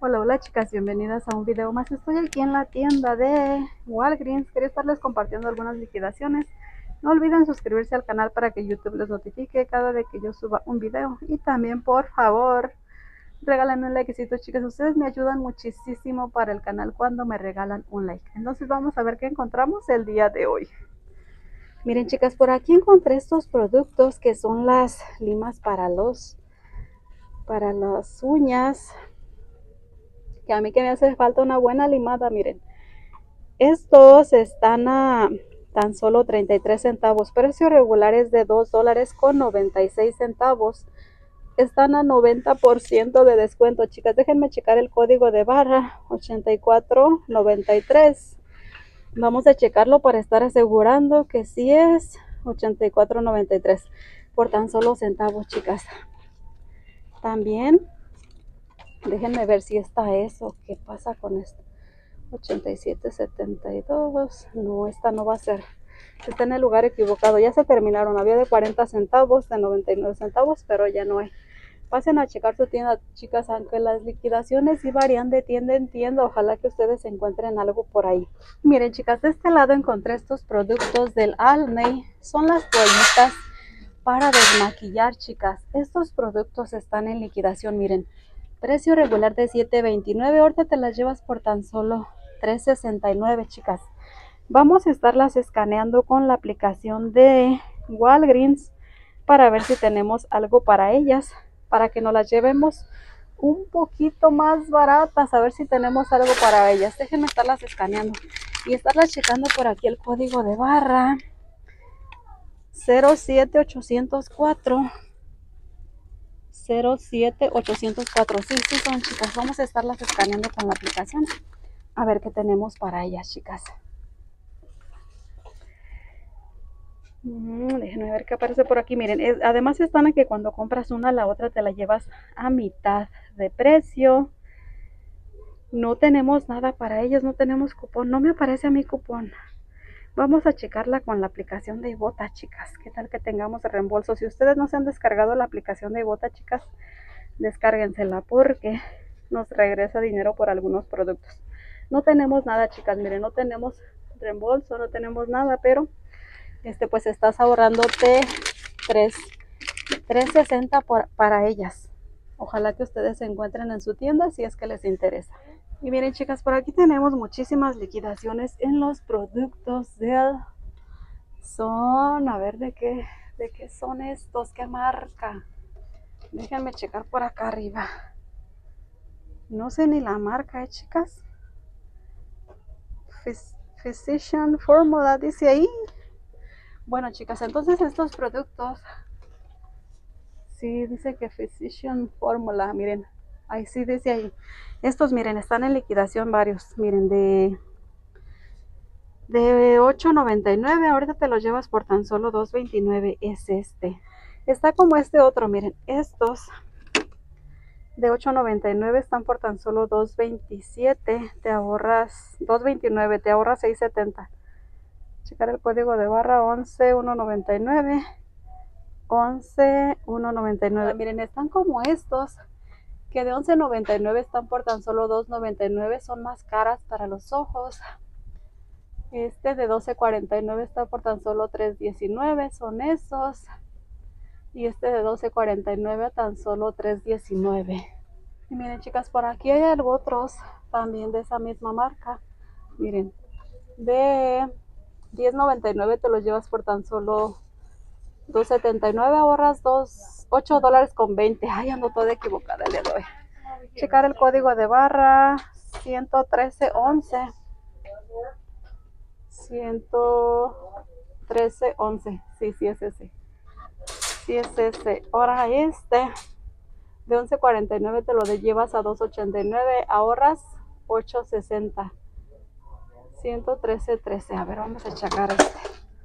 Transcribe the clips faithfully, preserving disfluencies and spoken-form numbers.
Hola, hola chicas, bienvenidas a un video más. Estoy aquí en la tienda de Walgreens. Quería estarles compartiendo algunas liquidaciones. No olviden suscribirse al canal para que YouTube les notifique cada vez que yo suba un video. Y también, por favor, regálenme un likecito, chicas. Ustedes me ayudan muchísimo para el canal cuando me regalan un like. Entonces vamos a ver qué encontramos el día de hoy. Miren, chicas, por aquí encontré estos productos que son las limas para los para las uñas, que a mí que me hace falta una buena limada. Miren, estos están a tan solo treinta y tres centavos. Precio regular es de dos dólares con noventa y seis centavos. Están a noventa por ciento de descuento, chicas. Déjenme checar el código de barra ochenta y cuatro noventa y tres. Vamos a checarlo para estar asegurando que sí es ochenta y cuatro noventa y tres por tan solo centavos, chicas. También déjenme ver si está eso. ¿Qué pasa con esto? ochenta y siete setenta y dos. No, esta no va a ser. Está en el lugar equivocado. Ya se terminaron. Había de cuarenta centavos, de noventa y nueve centavos, pero ya no hay. Pasen a checar su tienda, chicas, aunque las liquidaciones sí varían de tienda en tienda. Ojalá que ustedes encuentren algo por ahí. Miren, chicas, de este lado encontré estos productos del Almay. Son las toallitas para desmaquillar, chicas. Estos productos están en liquidación. Miren, precio regular de siete veintinueve. Ahorita te las llevas por tan solo tres sesenta y nueve, chicas. Vamos a estarlas escaneando con la aplicación de Walgreens para ver si tenemos algo para ellas, para que nos las llevemos un poquito más baratas, a ver si tenemos algo para ellas. Déjenme estarlas escaneando y estarlas checando por aquí el código de barra cero siete ochocientos cuatro. cero siete ochocientos cuatro. Sí, sí son, chicas. Vamos a estarlas escaneando con la aplicación a ver qué tenemos para ellas, chicas. Mm, déjenme ver qué aparece por aquí. Miren, es, además están en que cuando compras una, la otra te la llevas a mitad de precio. No tenemos nada para ellas, no tenemos cupón. No me aparece a mi cupón. Vamos a checarla con la aplicación de Ibotta, chicas. ¿Qué tal que tengamos reembolso? Si ustedes no se han descargado la aplicación de Ibotta, chicas, descárguensela porque nos regresa dinero por algunos productos. No tenemos nada, chicas. Miren, no tenemos reembolso, no tenemos nada, pero este pues estás ahorrándote tres sesenta por, para ellas. Ojalá que ustedes se encuentren en su tienda si es que les interesa. Y miren, chicas, por aquí tenemos muchísimas liquidaciones en los productos del son, a ver de qué de qué son estos, qué marca. Déjenme checar por acá arriba. No sé ni la marca, ¿eh, chicas? Physician Formula dice ahí. Bueno, chicas, entonces estos productos, sí dice que Physician Formula, miren, ahí sí dice ahí. Estos, miren, están en liquidación varios, miren, de de ocho noventa y nueve. Ahorita te los llevas por tan solo dos veintinueve. Es este. Está como este otro, miren, estos de ocho noventa y nueve están por tan solo dos veintisiete. Te ahorras dos veintinueve, te ahorras seis setenta. Checar el código de barra once uno noventa y nueve. once uno noventa y nueve. Ah, miren, están como estos que de once noventa y nueve están por tan solo dos noventa y nueve. Son más caras para los ojos. Este de doce cuarenta y nueve está por tan solo tres diecinueve. Son esos. Y este de doce cuarenta y nueve a tan solo tres diecinueve. Y miren, chicas, por aquí hay algo otros también de esa misma marca. Miren, de diez noventa y nueve te los llevas por tan solo dos setenta y nueve. Ahorras dos, ocho dólares con veinte. Ay, ando toda equivocada el día de hoy. Checar el código de barra ciento trece once. ciento trece once. Sí, sí es ese. Sí es ese. Ahora este de once cuarenta y nueve te lo llevas a dos ochenta y nueve. Ahorras ocho sesenta. ciento trece trece. A ver, vamos a checar este.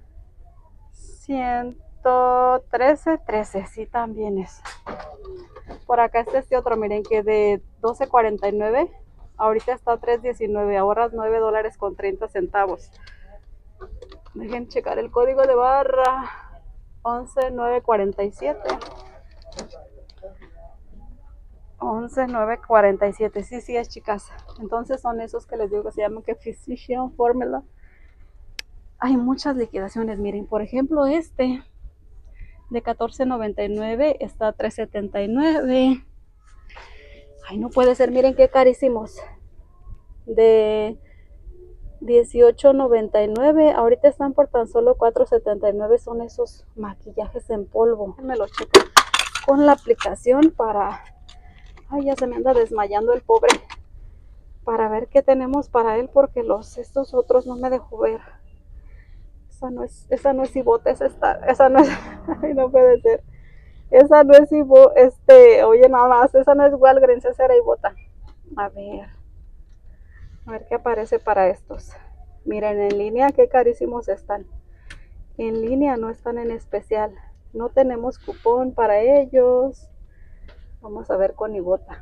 ciento trece trece. Sí, también es. Por acá está este otro, miren, que de doce cuarenta y nueve ahorita está a tres diecinueve. Ahorras nueve dólares con treinta centavos. Dejen checar el código de barra once nueve cuarenta y siete. once nueve cuarenta y siete. Sí, sí es, chicas. Entonces son esos que les digo que se llaman que Physician Formula. Hay muchas liquidaciones. Miren, por ejemplo, este de catorce noventa y nueve está a tres setenta y nueve. Ay, no puede ser. Miren qué carísimos. De dieciocho noventa y nueve, ahorita están por tan solo cuatro setenta y nueve. Son esos maquillajes en polvo. Me los checo con la aplicación para... Ay, ya se me anda desmayando el pobre. Para ver qué tenemos para él, porque los estos otros no me dejó ver. Esa no es, esa no es Ibota, esa está, esa no es... Ay, no puede ser. Esa no es Ibota, este, oye, nada más, esa no es Walgreens, esa era Ibota. A ver. A ver qué aparece para estos. Miren, en línea qué carísimos están. En línea no están en especial. No tenemos cupón para ellos. Vamos a ver con Ibota.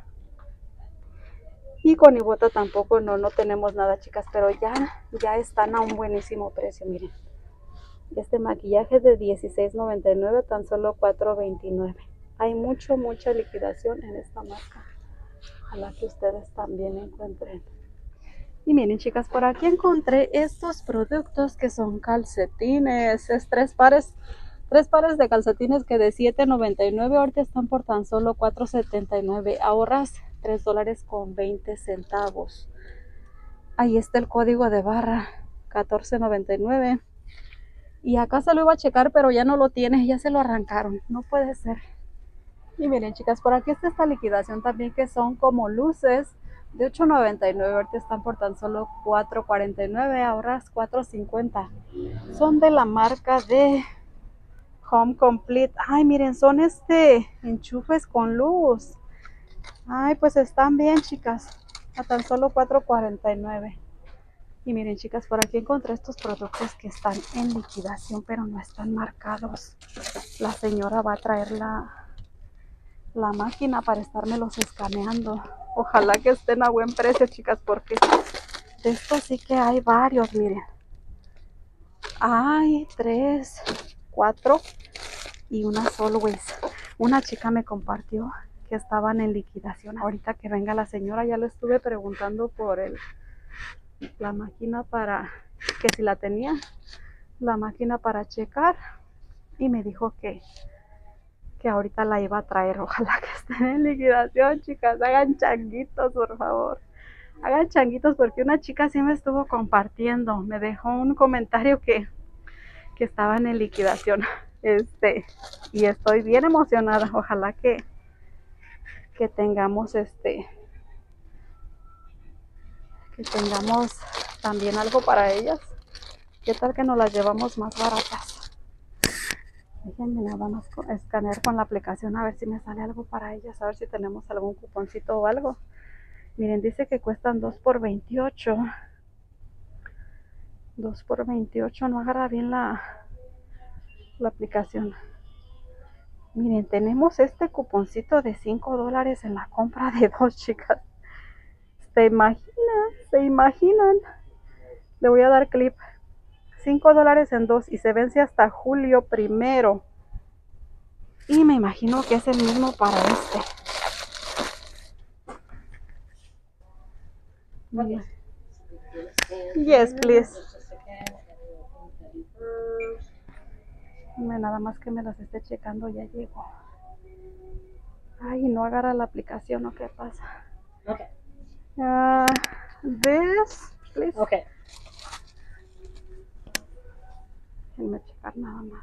Y con Ibota tampoco, no, no tenemos nada, chicas. Pero ya, ya están a un buenísimo precio, miren. Este maquillaje es de dieciséis noventa y nueve, tan solo cuatro veintinueve. Hay mucho, mucha liquidación en esta marca. Ojalá que ustedes también encuentren. Y miren, chicas, por aquí encontré estos productos que son calcetines. Es tres pares, tres pares de calcetines que de siete noventa y nueve ahorita están por tan solo cuatro setenta y nueve. Ahorras tres dólares con veinte centavos. Ahí está el código de barra, catorce noventa y nueve. Y acá se lo iba a checar, pero ya no lo tiene, ya se lo arrancaron. No puede ser. Y miren, chicas, por aquí está esta liquidación también, que son como luces de ocho noventa y nueve, ahorita están por tan solo cuatro cuarenta y nueve, ahorras cuatro cincuenta. Son de la marca de Home Complete. Ay, miren, son este enchufes con luz. Ay, pues están bien, chicas, a tan solo cuatro cuarenta y nueve. Y miren, chicas, por aquí encontré estos productos que están en liquidación, pero no están marcados. La señora va a traer la, la máquina para estármelos escaneando. Ojalá que estén a buen precio, chicas, porque de estos sí que hay varios, miren. Hay tres, cuatro y una Solways. Una chica me compartió que estaban en liquidación. Ahorita que venga la señora, ya le estuve preguntando por el, la máquina para, que si la tenía, la máquina para checar, y me dijo que que ahorita la iba a traer. Ojalá que estén en liquidación, chicas. Hagan changuitos, por favor. Hagan changuitos, porque una chica sí me estuvo compartiendo. Me dejó un comentario que, que estaban en liquidación. Este, y estoy bien emocionada. Ojalá que, que tengamos este, que tengamos también algo para ellas. ¿Qué tal que nos las llevamos más baratas? Déjenme nada más escanear con la aplicación a ver si me sale algo para ellas, a ver si tenemos algún cuponcito o algo. Miren, dice que cuestan dos por veintiocho. dos por veintiocho, no agarra bien la, la aplicación. Miren, tenemos este cuponcito de cinco dólares en la compra de dos, chicas. ¿Se imaginan? ¿Se imaginan? Le voy a dar clip. cinco dólares en dos y se vence hasta julio primero. Y me imagino que es el mismo para este. Okay. Yes, please. Nada más que me las esté checando, ya llegó. Ay, no agarra la aplicación, ¿o qué pasa? Okay. Uh, this, please. Okay. Déjenme checar nada más.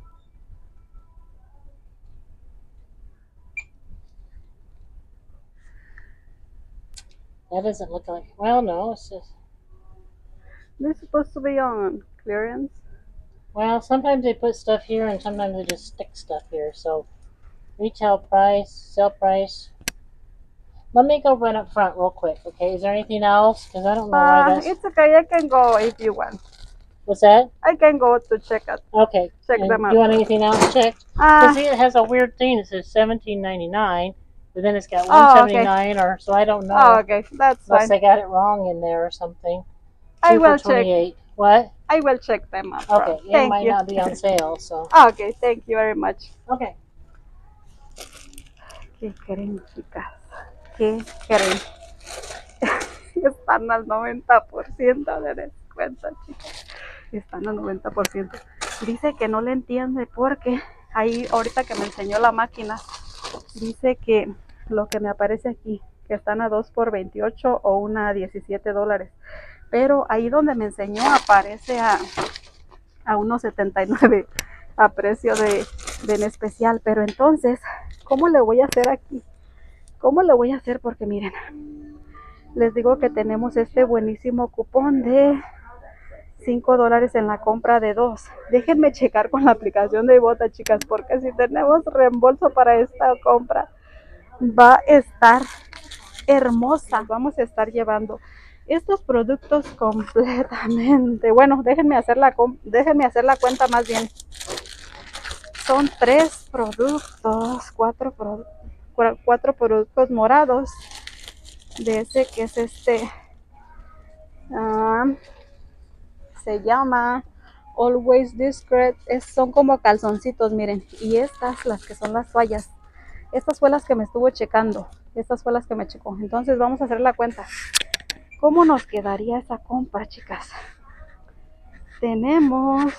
That doesn't look like, well, no, it's just, This is supposed to be on clearance. well, sometimes they put stuff here and sometimes they just stick stuff here. So, retail price, sale price. Let me go run up front real quick, okay? Is there anything else? Because I don't know why Uh, that's... it's okay, I can go if you want. What's that? I can go to check it. Okay. Check And them out. do you want anything else checked? Uh, Because see, it has a weird thing. It says seventeen ninety-nine, but then it's got Oh, one seventy-nine, okay. or so I don't know. Oh, okay, that's Unless fine. they got it wrong in there or something. I Two will for twenty-eight. check. What? I will check them out. Okay, it Thank might you. not be on sale, so. Okay, thank you very much. Okay. ¿Qué creen, chicas? ¿qué creen? Están al noventa por ciento de descuento, chicas. Están al noventa por ciento. Dice que no le entiende porque ahí ahorita que me enseñó la máquina, dice que lo que me aparece aquí, que están a dos por veintiocho o una a diecisiete dólares. Pero ahí donde me enseñó aparece a, a unos setenta y nueve a precio de, de en especial. Pero entonces, ¿cómo le voy a hacer aquí? ¿Cómo le voy a hacer? Porque miren, les digo que tenemos este buenísimo cupón de cinco dólares en la compra de dos. Déjenme checar con la aplicación de Ibotta, chicas, porque si tenemos reembolso para esta compra, va a estar hermosa. Vamos a estar llevando estos productos completamente. Bueno, déjenme hacer la, déjenme hacer la cuenta más bien. Son tres productos, cuatro, pro, cuatro productos morados. De ese que es este. Uh, se llama Always Discreet. Es, son como calzoncitos, miren. Y estas, las que son las toallas. Estas fue las que me estuvo checando. Estas fue las que me checó. Entonces vamos a hacer la cuenta. ¿Cómo nos quedaría esa compra, chicas? Tenemos,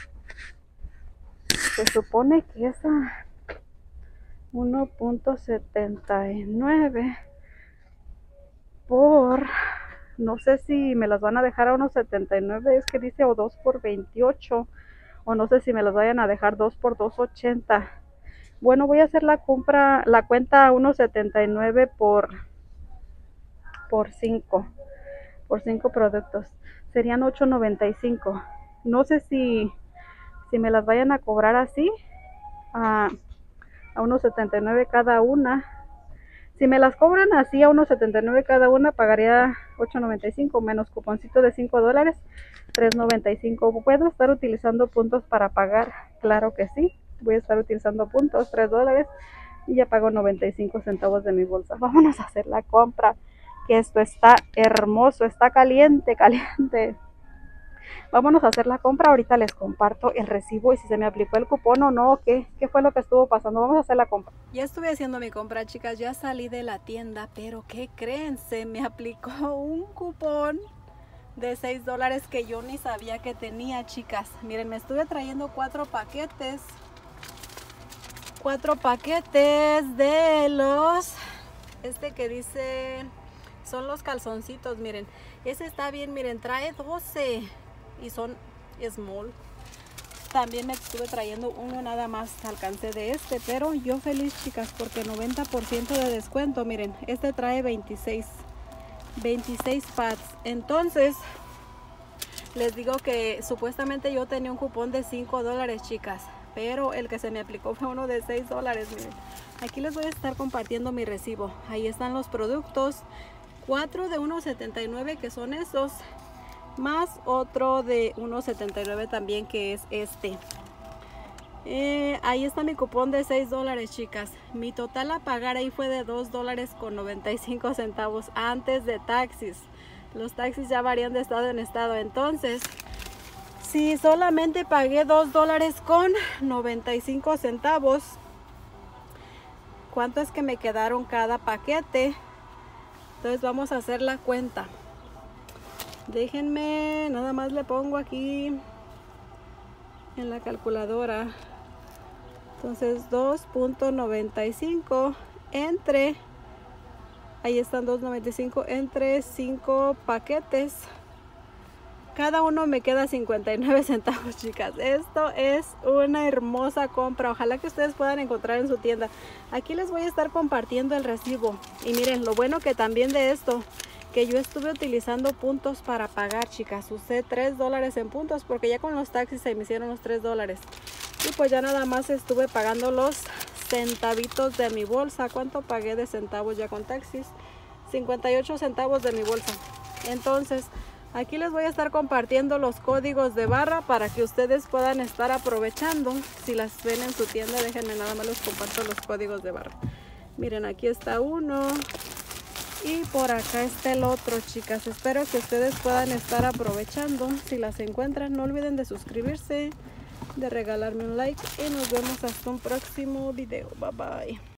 se supone que es a uno punto setenta y nueve por, no sé si me las van a dejar a uno punto setenta y nueve, es que dice o dos por veintiocho, o no sé si me las vayan a dejar dos por dos ochenta. Bueno, voy a hacer la compra, la cuenta a uno punto setenta y nueve por por cinco. Por cinco productos. Serían ocho noventa y cinco. No sé si, si me las vayan a cobrar así. A, a uno setenta y nueve cada una. Si me las cobran así a uno setenta y nueve cada una, pagaría ocho noventa y cinco menos cuponcito de cinco dólares, tres noventa y cinco. ¿Puedo estar utilizando puntos para pagar? Claro que sí. Voy a estar utilizando puntos, tres dólares. Y ya pago noventa y cinco centavos de mi bolsa. Vámonos a hacer la compra. Que esto está hermoso, está caliente, caliente. Vámonos a hacer la compra. Ahorita les comparto el recibo y si se me aplicó el cupón o no, qué, qué fue lo que estuvo pasando. Vamos a hacer la compra. Ya estuve haciendo mi compra, chicas. Ya salí de la tienda, pero ¿qué creen? Se me aplicó un cupón de seis dólares que yo ni sabía que tenía, chicas. Miren, me estuve trayendo cuatro paquetes. Cuatro paquetes de los... Este que dice... Son los calzoncitos, miren. Ese está bien, miren, trae doce. Y son small. También me estuve trayendo uno nada más. Alcancé de este, pero yo feliz, chicas, porque noventa por ciento de descuento. Miren, este trae veintiséis. veintiséis pads. Entonces, les digo que supuestamente yo tenía un cupón de cinco dólares, chicas. Pero el que se me aplicó fue uno de seis dólares, miren. Aquí les voy a estar compartiendo mi recibo. Ahí están los productos. Cuatro de uno setenta y nueve que son esos, más otro de uno setenta y nueve también que es este. Eh, ahí está mi cupón de seis dólares, chicas. Mi total a pagar ahí fue de dos dólares con noventa y cinco centavos antes de taxis. Los taxis ya varían de estado en estado. Entonces, si solamente pagué dos dólares con noventa y cinco centavos, ¿cuánto es que me quedaron cada paquete? Entonces vamos a hacer la cuenta. Déjenme, nada más le pongo aquí en la calculadora. Entonces dos punto noventa y cinco entre, ahí están dos punto noventa y cinco entre cinco paquetes. Cada uno me queda cincuenta y nueve centavos, chicas. Esto es una hermosa compra. Ojalá que ustedes puedan encontrar en su tienda. Aquí les voy a estar compartiendo el recibo. Y miren, lo bueno que también de esto, que yo estuve utilizando puntos para pagar, chicas. Usé tres dólares en puntos porque ya con los taxis se me hicieron los tres dólares. Y pues ya nada más estuve pagando los centavitos de mi bolsa. ¿Cuánto pagué de centavos ya con taxis? cincuenta y ocho centavos de mi bolsa. Entonces... aquí les voy a estar compartiendo los códigos de barra para que ustedes puedan estar aprovechando. Si las ven en su tienda, déjenme nada más les comparto los códigos de barra. Miren, aquí está uno. Y por acá está el otro, chicas. Espero que ustedes puedan estar aprovechando. Si las encuentran, no olviden de suscribirse, de regalarme un like. Y nos vemos hasta un próximo video. Bye bye.